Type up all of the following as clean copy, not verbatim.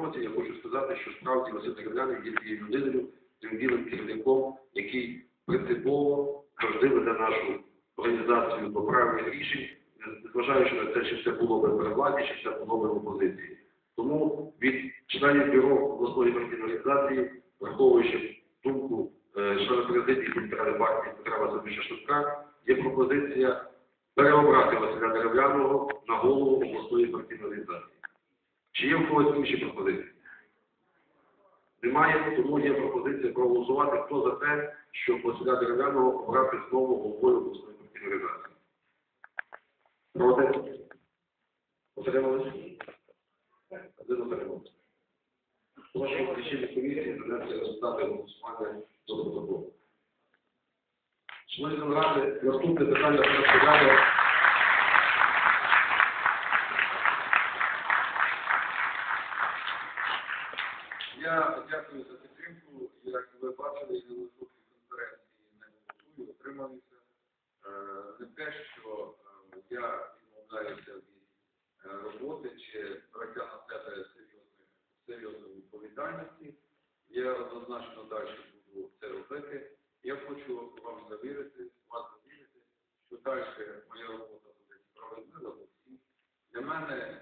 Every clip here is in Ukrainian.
році, я хочу сказати, що справді Василь Дерев'яний є тією людиною, тим білим керівником, який принципово завжди веде нашу організацію до правильних рішень, незважаючи на те, чи це було би при владі, чи це було би в опозиції. Тому від членів бюро обласної партійної організації, враховуючи думку члена президії Центральної партії Петра Васильовича Шевчука, є пропозиція переобрати Василя Дерев'яного на голову обласної партійної організації. Чи є в когось інші пропозиції? Немає, тому є пропозиція проголосувати, хто за те, щоб Василя Дерев'яного обрати знову головою обласної партійної організації. Проти? Утримались? Один утримався. Прошу рішення комісії занести результати голосування до протоколу. Шановні ради, наступне питання розглядає. Я дякую за підтримку. Як ви бачили, я на наступній конференції не голосую, отрималися. Не те, що я відмовляюся від роботи чи браття на себе серйозної відповідальності. Я однозначно далі буду це робити. Я хочу вам завірити, що далі моя робота буде справедлива до всіх. Для мене,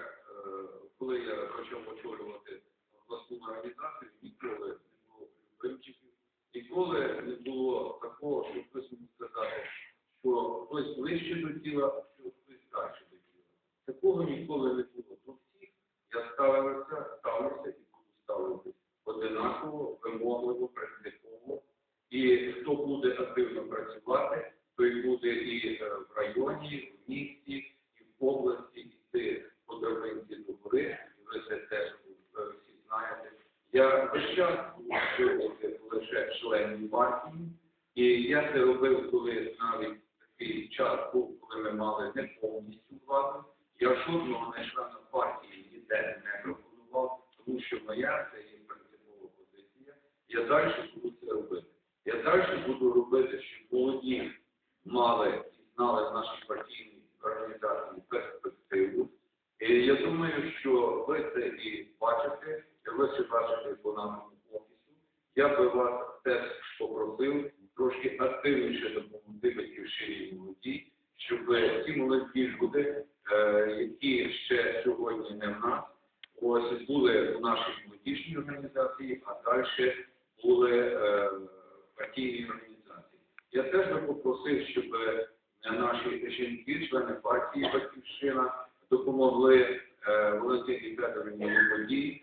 коли я почав очолювати обласну організацію, ніколи не було вимчиків, ніколи не було такого, що хтось міг сказати, що хтось ближче до тіла, а що хтось далі до тіла. Такого ніколи не було. До всіх я ставився і буду ставитися одинаково, вимогливо, принципово. І хто буде активно працювати, той буде і в районі, в місті, і в області, йти по драбинці до гори, і ви це теж всі знаєте. Я весь час був лише членом партії, і я це робив, коли навіть такий час був, коли ми мали не повністю владу. Я жодного не члена партії ніде не пропонував, тому що моя це є принципова позиція. Я далі буду це робити. Я далі буду робити, щоб молоді мали і знали в нашій партійній організації перспективу. І я думаю, що ви це і бачите, ви це бачите по нашому офісу. Я би вас теж попросив трошки активніше допомогти батьківщині молоді, щоб ці молоді люди, які ще сьогодні не в нас, ось були у нашій молодіжній організації, а далі були партійній організації. Я теж би попросив, щоб наші жінки, члени партії «Батьківщина» допомогли Валентині Федорівні Лободій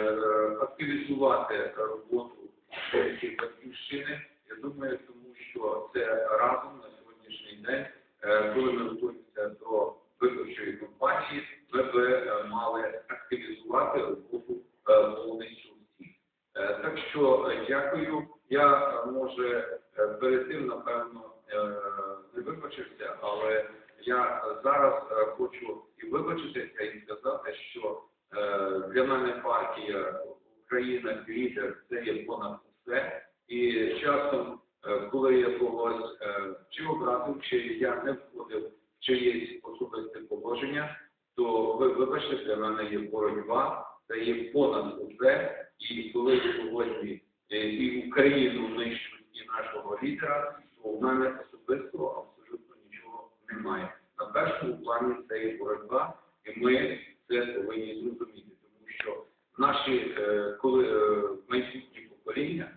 активізувати роботу цієї «Батьківщини». Я думаю, тому що це разом на сьогоднішній день, коли ми готуємося до виборчої кампанії, ми б мали активізувати роботу повністю всіх. Так що дякую. Я, може, перед тим, напевно, не вибачився, але я зараз хочу і вибачитися, і сказати, що для мене партія «Україна лідер» – це є понад все. І часом, коли я когось чи образив, чи я не входив в чиєсь особисте положення, то ви вибачте, для мене є боротьба, це є понад усе. І коли сьогодні і Україну нищуть, і нашого лідера, то в мене особисто абсолютно нічого немає. На першому плані це є боротьба, і ми це повинні зрозуміти, тому що наші майбутні покоління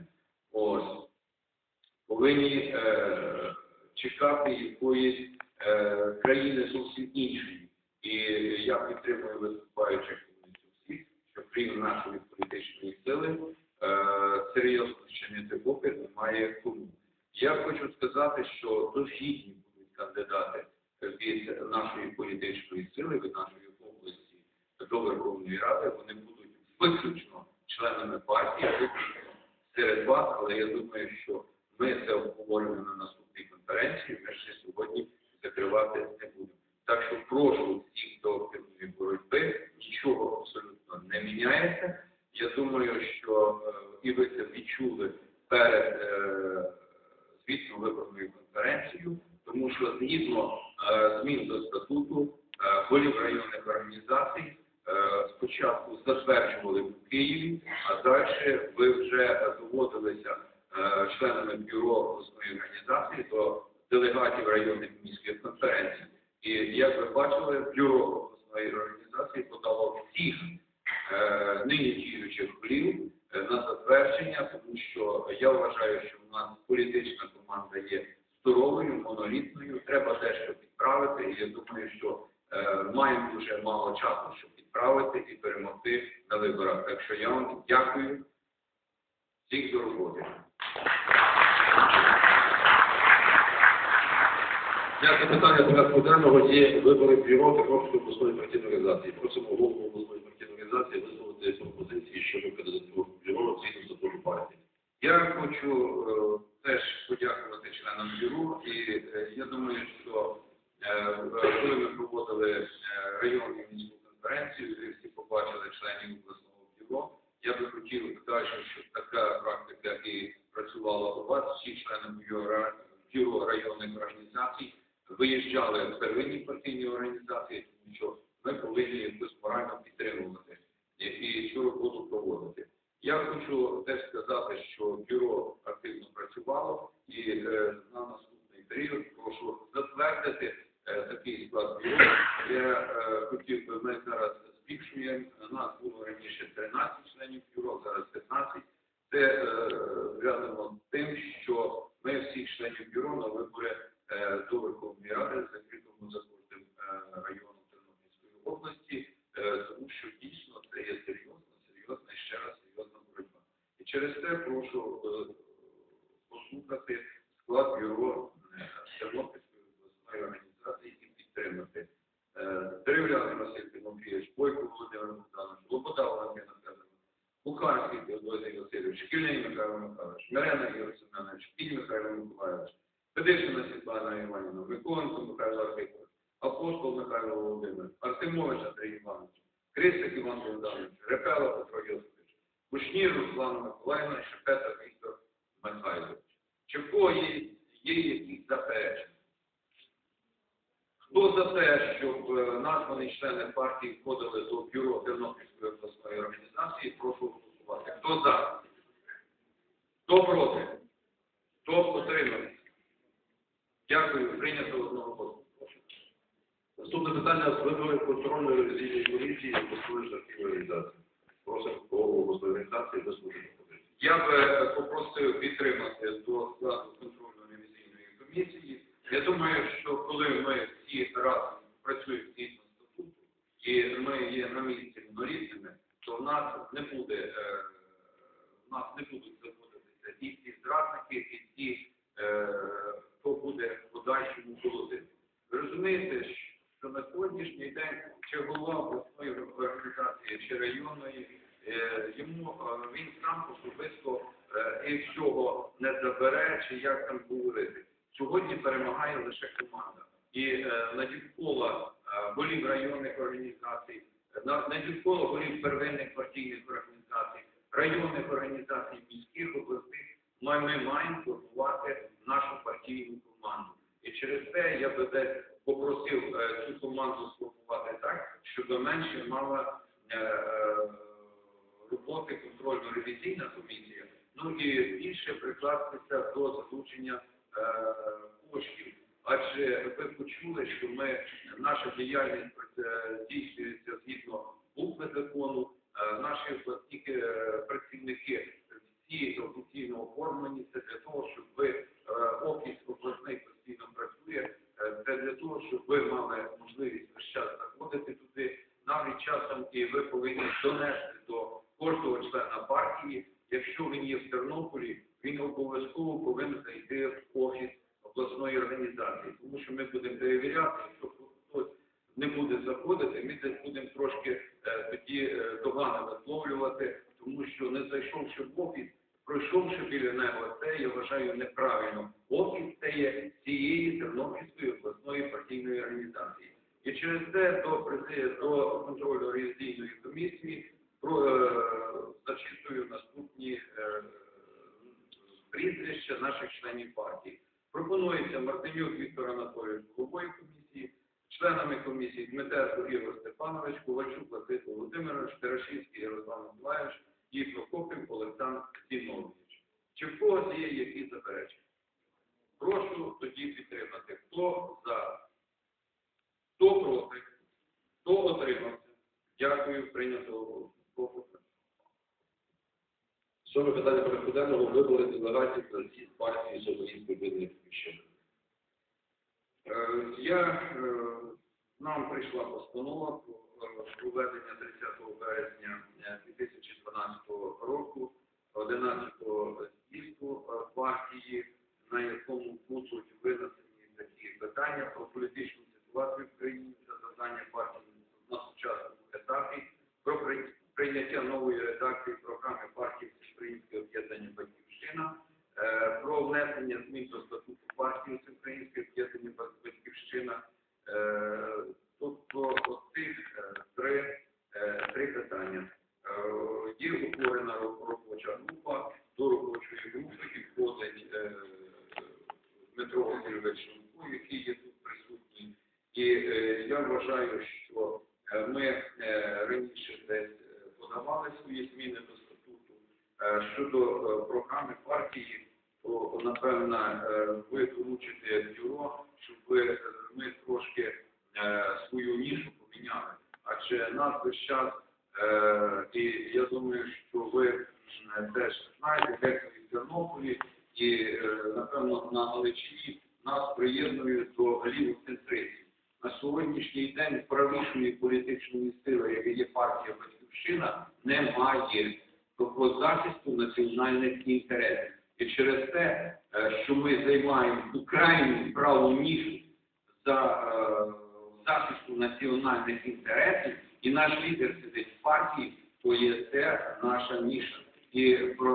повинні чекати якоїсь країни зовсім іншої. І я підтримую виступаючих всіх, що крім нашої політичної сили, серйозно чинити опір немає кому. Я хочу сказати, що дуже гідні будуть кандидати від нашої політичної сили, від нашої області до Верховної Ради. Вони будуть виключно членами партії, виключно серед вас, але я думаю, що ми це обговоримо на наступній конференції, ми ще сьогодні закривати не будемо. Так що прошу всіх до активної боротьби, нічого абсолютно не міняється. Я думаю, що і ви це відчули перед звітно-виборною конференцією, тому що згідно змін до статуту голів районних організацій спочатку затверджували в Києві, а далі ви вже доводилися членами бюро обласної організації до делегатів районних міських конференцій. І, як ви бачили, бюро обласної організації подало всіх нині діючих голів на затвердження, тому що я вважаю, що в нас політична команда є здоровою, монолітною, треба дещо підправити, і я думаю, що маємо дуже мало часу, щоб підправити і перемогти на виборах. Так що я вам дякую всіх до роботи. Дякую. Питання порядку денного є вибори бюро Тернопільської обласної партійної організації. Просимо голову обласної партійної організації висловити пропозиції щодо кандидатур бюро згідно статуту партії. Я хочу теж подякувати членам бюро, і я думаю, що коли ми проводили районну міську конференцію, ви всі побачили членів обласного бюро, я би хотів далі, щоб така практика і працювала у вас, всі члени бюро районних організацій виїжджали в первинні партійні організації, тому що ми повинні якось морально підтримувати і цю роботу проводити. Я хочу теж сказати, що бюро активно працювало, і на наступний період прошу затвердити такий склад бюро. Я хотів би, ми зараз збільшуємо, нас було раніше 13 членів бюро, зараз 15. Це зв'язано з тим, що ми всіх членів бюро на вибори до Верховної Ради закритому за кожним районом Тернопільської області, тому що дійсно це є серйозна і ще раз серйозна боротьба. І через це прошу послухати склад бюро Тернопільської обласної організації і підтримати. Дерев'яний Василь Тимофійович, Бойко Володимир Богданович, Лобода Валентина Федоровна, Бухарський Теодозій Васильович, Кільний Михайло Михайлович, Мирена Ігор Семенович, Кіль Михайло Миколаївич, Федишина Світлана Іванівна, Миколенко Михайло Архипович, Апостол Михайло Володимир, Артемович Андрій Іванович, Крисик Іван Богданович, Репела Петро Йосипович, Кушнір Руслан Миколаївна, Шепета Віктор Михайлович. Чи в кого є якісь заперечення? Хто за те, щоб названі члени партії входили до бюро Тернопільської обласної організації, прошу голосувати. Хто за? Хто проти? Хто утримався? Дякую. Прийнято одного голосу. Наступне питання з виборів контрольної ревізійної комісії обласної партійної організації. Просимо голову обласної організації висловити пропозиції. Я би попросив підтримати до складу контрольної ревізійної комісії. Я думаю, що коли ми всі разом працюємо згідно статуту і ми є на місці монолітними, то в нас не будуть заходитися і ті зрадники, і ті, хто буде в подальшому колотити. Ви розумієте, що на сьогоднішній день чи голова обласної організації, чи районної, він сам особисто і всього не забере, чи як там говорити. Сьогодні перемагає лише команда. І на довкола голів районних організацій, на довкола голів первинних партійних організацій, районних організацій, міських областей, ми маємо формувати нашу партійну команду. І через це я би десь попросив цю команду сформувати так, щоб менше мала роботи контрольно-ревізійна комісія, ну і більше прикластися до залучення коштів. Адже ви почули, що наша діяльність здійснюється згідно букви закону, наші обласні працівники всі офіційно оформлені, це для того, щоб офіс обласний постійно працює, це для того, щоб ви мали можливість весь час заходити туди, навіть часом і ви повинні донести до кожного члена партії, якщо він є в Тернополі, він обов'язково повинен зайти в офіс обласної організації, тому що ми будемо перевіряти, якщо хтось не буде заходити, ми десь будемо трошки тоді догани висловлювати, тому що не зайшовши в офіс, пройшовши біля нього, це, я вважаю, неправильно. Офіс – це є цієї Тернопільської обласної партійної організації. І через це до контролю ревізійної комісії зачитую наступні прізвища наших членів партії. Пропонується Мартинюк Віктор Анатолійович головою комісії, членами комісії Дмитерко Ігор Степанович, Ковальчук Василь Володимирович, Тарашівський Ярослав Миколаївич і Прокопів Олександр Зінович. Чи в когось є якісь заперечення? Прошу тоді підтримати. Хто за? Хто проти? Хто отримався? Дякую, прийнято голосу. Сьоме питання порядку денного – вибори делегатів на з'їзд партії Всеукраїнської об'єднаної Батьківщини. Нам прийшла постанова про проведення 30 березня 2012 року 11-го з'їзду партії, на якому будуть винесені такі питання про політичну ситуацію в країні та завдання партії на сучасному етапі, про прийняття нової редакції програми партії Всеукраїнської об'єднання Батьківщина, про внесення змін до статуту партії Всеукраїнської об'єднання Батьківщина. Тобто оцих три питання. Є утворена робоча група, до робочої групи і входить Дмитро Васильович Шумко, який є тут присутній. І я вважаю, що ми раніше десь подавали свої зміни до статуту. Щодо програми партії, то, напевно, ви доручите бюро, щоб ми трошки свою нішу поміняли. Адже нас весь час, і я думаю, що ви теж знаєте, дехто в Тернополі і, напевно, на Галичині нас приєднують до лівоцентристів. На сьогоднішній день правішої політичної сили, яка є партія Батьківщина, немає. Тобто захисту національних інтересів. І через те, що ми займаємо крайню праву нішу за захисту національних інтересів, і наш лідер сидить в партії, то є це наша ніша. І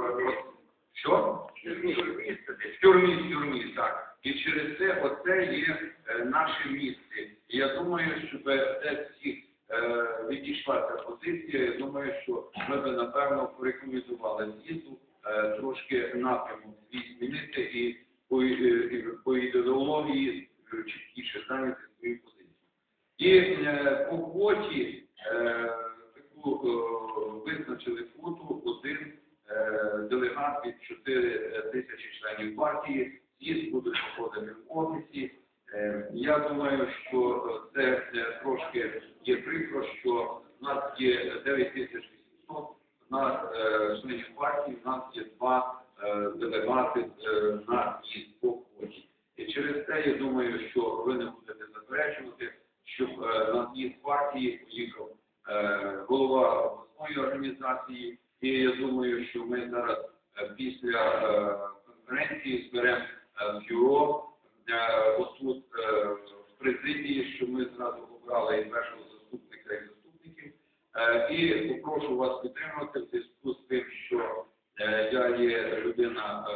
що? В тюрмі, так. І через це оце є наше місце. І я думаю, щоб десь всіх відійшла ця позиція, я думаю, що ми би, напевно, порекомендували з'їзду трошки напрямок свій змінити і по ідеології чіткіше зайняти свою позицію. І по квоті таку визначили квоту один делегат від 4 тисячі членів партії. З'їзд буде проходити в офісі. Я думаю, що це трошки є прикро, що в нас є 9800, в нас членів партії, в нас є 2 делегати на з'їзд по квоті. І через це я думаю, що ви не будете заперечувати, щоб на з'їзд партії поїхав голова обласної організації. І я думаю, що ми зараз після конференції зберемо бюро отут в президії, що ми зразу обрали і першого заступника, і заступників. І попрошу вас підтримати в зв'язку з тим, що я є людина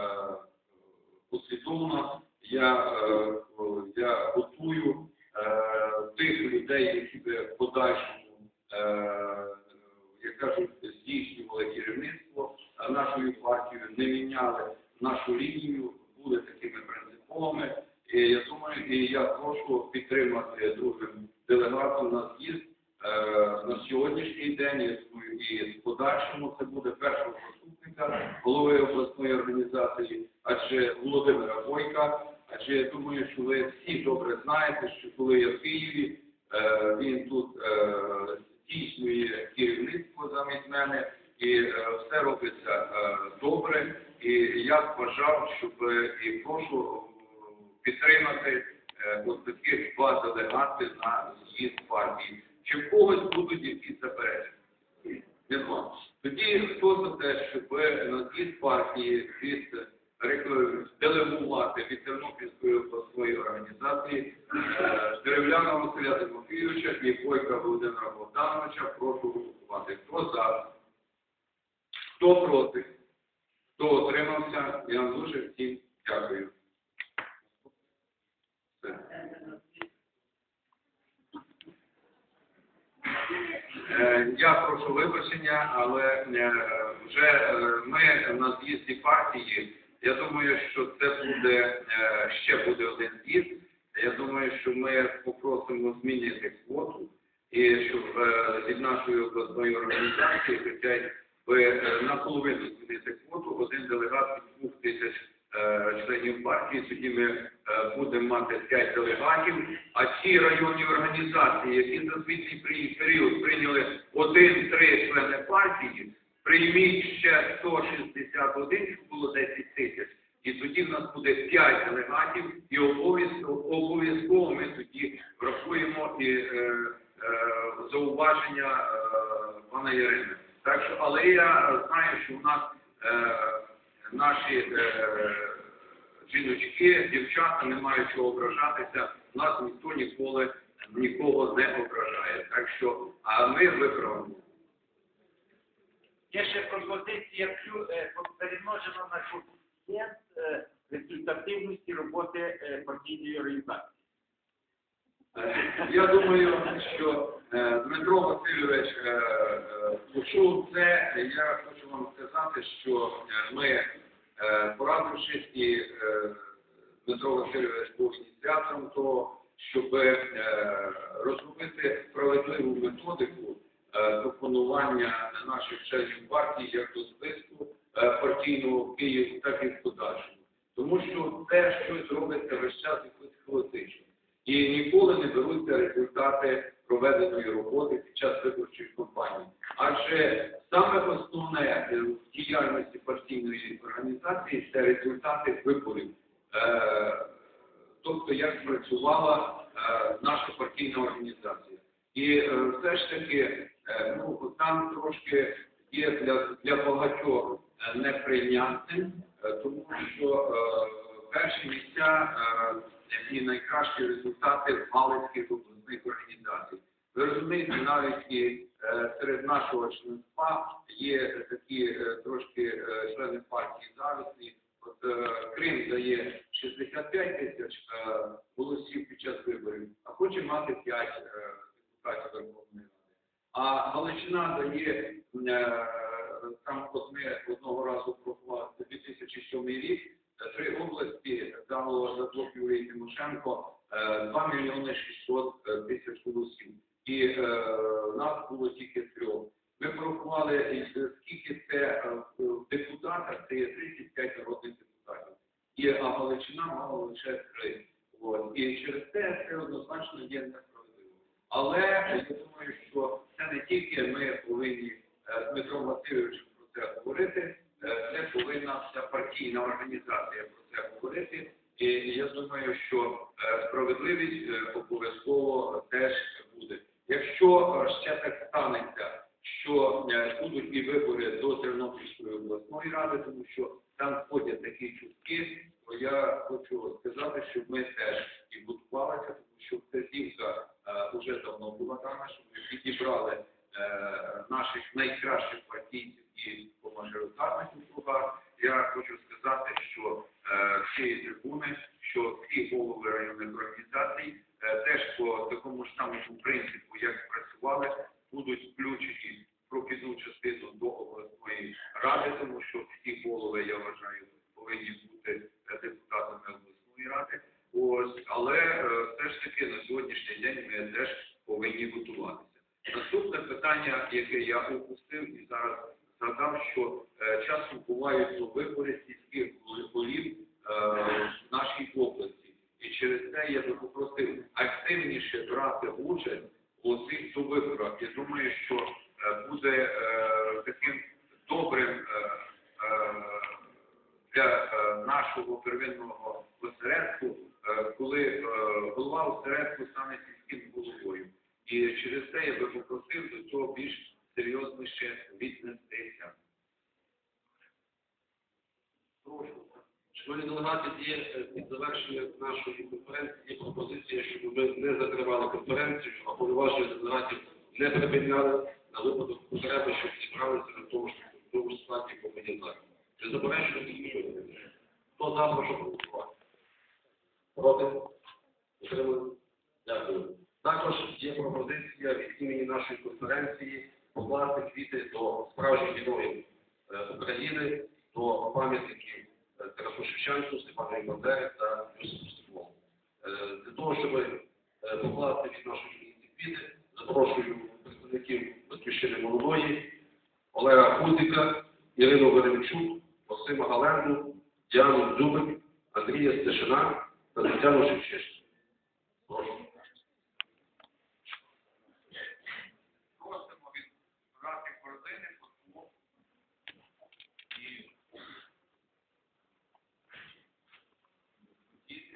послідовна, я готую тих людей, які би в подальшому, як кажуть, здійснювали керівництво нашою партією, не міняли нашу лінію, були такими принциповими. І я думаю, і я прошу підтримати другим делегатом на з'їзд на сьогоднішній день, я думаю, і в подальшому це буде першого заступника голови обласної організації, адже Володимира Бойка. Адже я думаю, що ви всі добре знаєте, що коли я в Києві, він тут здійснює керівництво замість мене, і все робиться добре. І я б бажав, щоб і прошу підтримати ось таких 2 делегати на з'їзд партії. Чи в когось будуть якісь заперечення? Нема. Тоді хто за те, щоб на з'їзд партії делегувати від Тернопільської обласної організації Дерев'яного Василя Тимофійовича і Бойка Володимира Богдановича, прошу голосувати. Хто за? Хто проти? Хто отримався? Я вам дуже всім дякую. Я прошу вибачення, але вже ми на з'їзді партії, я думаю, що це буде, ще буде один з'їзд. Я думаю, що ми попросимо змінити квоту і щоб від нашої обласної організації хоча б наполовину змінити квоту, один делегат від 2000 членів партії, тоді ми будемо мати 5 делегатів, а ті районні організації, які за звітний період прийняли 1-3 члени партії, прийміть ще 161, щоб було 10 тисяч. І тоді в нас буде 5 делегатів, і обов'язково ми тоді врахуємо і зауваження пана Ярини. Так що, але я знаю, що в нас наші жіночки, дівчата не мають чого ображатися, у нас ніхто ніколи нікого не ображає. Так що, а ми виправимо. Є ще пропозиція перемножена на коефіцієнт результативності роботи партійної організації. Я думаю, що Дмитро Васильович почув це. Я хочу вам сказати, що ми, порадившись, і Дмитро Васильович був ініціатором того, щоб розробити справедливу методику пропонування наших членів партії як до списку партійного в Києві, так і в подальшому. Тому що те, що робиться весь час, якось хаотично. І ніколи не беруться результати проведеної роботи під час виборчих кампаній. Адже саме основне в діяльності партійної організації – це результати виборів. Тобто, як працювала наша партійна організація. І все ж таки, там трошки є для багатьох неприйнятним, тому що перші місця і найкращі результати в галицьких обласних організацій. Ви розумієте, навіть і серед нашого членства є такі трошки члени партії завісні. От Крим дає 65 тисяч голосів під час виборів, а хоче мати 5 депутатів Верховної Ради. А Галичина дає, там ми одного разу порахували, 2007 рік, 3 області дало за блок Юрій Тимошенко 2 мільйони 600 тисяч голосів. І нас було тільки 3. Ми порахували, скільки це в депутатах, це є 35 народних депутатів. А Галичина мала лише 3. І через це однозначно є несправедливо. Але я думаю, що це не тільки ми повинні з Дмитром Васильовичем про це говорити, це повинна вся партійна організація про це говорити. І я думаю, що справедливість обов'язково теж буде. Якщо ще так станеться, що будуть і вибори до Тернопільської обласної ради, тому що там входять такі чутки, то я хочу сказати, щоб ми теж і готувалися, тому що вказівка вже давно була дана, щоб ми підібрали наших найкращих партійців і по мажоритарних округах. Я хочу сказати, що з цієї трибуни, що всі голови районних організацій теж по такому ж самому принципу, як працювали, будуть включені в прохідну частину до обласної ради, тому що всі голови, я вважаю, повинні бути депутатами обласної ради. Але все ж таки на сьогоднішній день ми теж повинні готуватися. Наступне питання, яке я опустив і зараз згадав, що часом бувають вибори сільських голів в нашій області. І через це я би попросив активніше брати участь у цих виборах. Я думаю, що буде таким добрим для нашого первинного осередку, коли голова осередку стане сільським головою. І через це я би попросив до цього більш серйозніше віднестися. Шановні делегати, є під завершення нашої конференції є пропозиція, щоб ми не закривали конференцію, а повноваження делегатів не припиняли на випадок потреби, щоб зібралися на тому ж складі комунізації. Чи заперечуєте підтримуєте? Хто за, прошу голосувати? Проти? Утримали? Дякую. Також є пропозиція від імені нашої конференції покласти квіти до справжніх героїв України, до пам'ятників Тарасу Шевченку, Степану Бандері та Йосипу Степову. Для того, щоб покласти від нашої місії піде, запрошую представників Батьківщини Молодої, Олега Худика, Ірину Веремчук, Максима Галенду, Діану Дзюбик, Андрія Стешина та Тетяну Шевчешину. Прошу. Просимо відбирати корзини по двох і діти.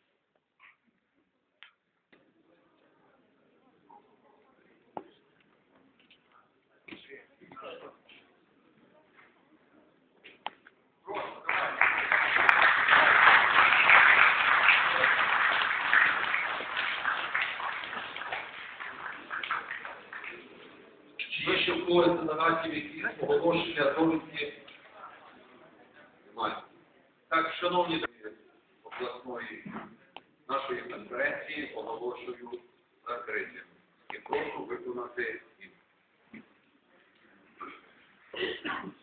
Прошу, Чи є ще в когось делегатів якісь оголошення, довідки? Немає. Так, шановні друзі, обласної нашої конференції оголошую закритим. І прошу виконати їх.